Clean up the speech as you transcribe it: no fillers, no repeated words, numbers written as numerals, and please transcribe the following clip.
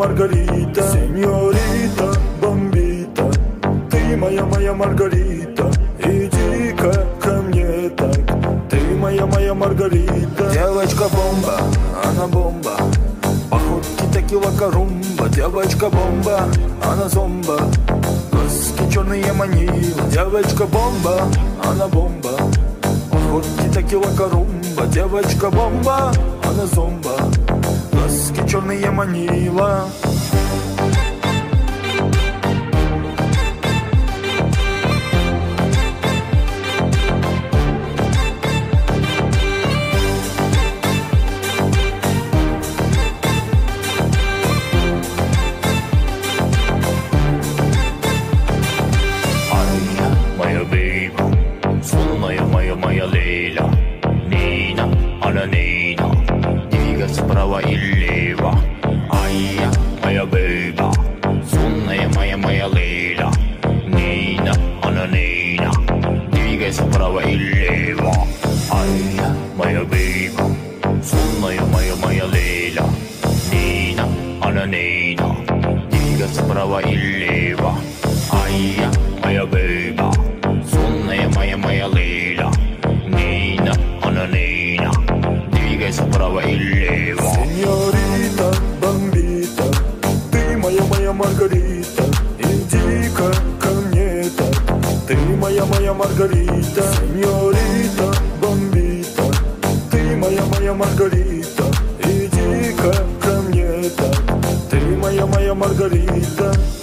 Маргарита, сеньорита, бомбита. Ты моя Маргарита, иди-ка ко мне так. Ты моя Маргарита. Девочка бомба, она бомба. Походки текила корумба. Девочка бомба, она зомба. Глазки черные манила. Девочка бомба, она бомба. Походки текила корумба. Девочка бомба, она зомба. Глазки черные манила. Моя Лейла, Нина, она Нина, двигай справа и лево. Ай-я, моя бейба, сонная моя Лейла, Нина, она Нина, двигай справа и лево. Ай-я, моя бейба, сонная моя Лейла, Нина, она Нина, двигай справа и лево. Ай-я, моя бейба, сонная моя Лейла, Нина, она Нина, двигайся вправо и лево. Сеньорита, бомбита, ты моя Маргарита, иди-ка ко мне так. Ты моя Маргарита, сеньорита, бомбита. Ты моя Маргарита, иди-ка ко мне так. Ты моя Маргарита.